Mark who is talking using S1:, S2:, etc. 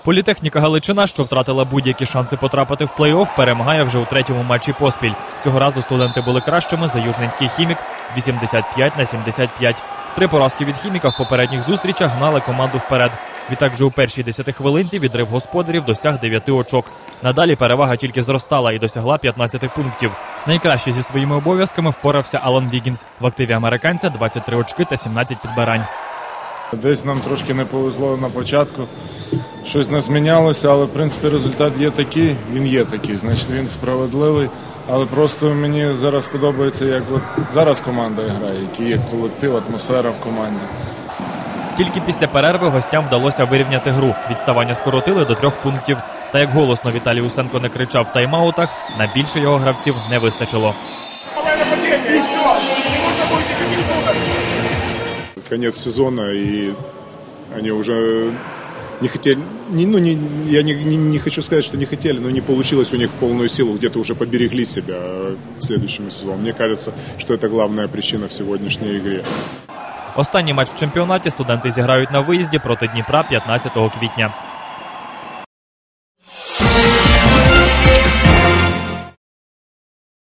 S1: Політехніка Галичина, що втратила будь-які шанси потрапити в плей-офф, перемагає вже у третьому матчі поспіль. Цього разу студенти були кращими за Южненський «Хімік» 85-75. 3 поразки від «Хіміка» в попередніх зустрічах гнали команду вперед. Відтак вже у першій 10 хвилинці відрив господарів досяг 9 очок. Надалі перевага тільки зростала і досягла 15 пунктів. Найкраще зі своїми обов'язками впорався Алан Вігінс. В активі американця 23 очки та 17 підбирань.
S2: Десь нам трошки не повезло на початку. Щось не змінялося, але, в принципі, результат є такий, він є такий, значить він справедливий. Але просто мені зараз подобається, як от зараз команда грає, який є колектив, атмосфера в команді.
S1: Тільки після перерви гостям вдалося вирівняти гру. Відставання скоротили до 3 пунктів. Та як голосно Віталій Усенко не кричав в тайм-аутах, на більше його гравців не вистачило.
S3: Конец сезона, и они уже не хотели, я не хочу сказать, что не хотели, но не получилось у них в полную силу, где-то уже поберегли себя к следующему сезону. Мне кажется, что это главная причина в сегодняшней игре.
S1: Останній матч в чемпіонаті студенти зіграють на виїзді проти Дніпра 15 квітня.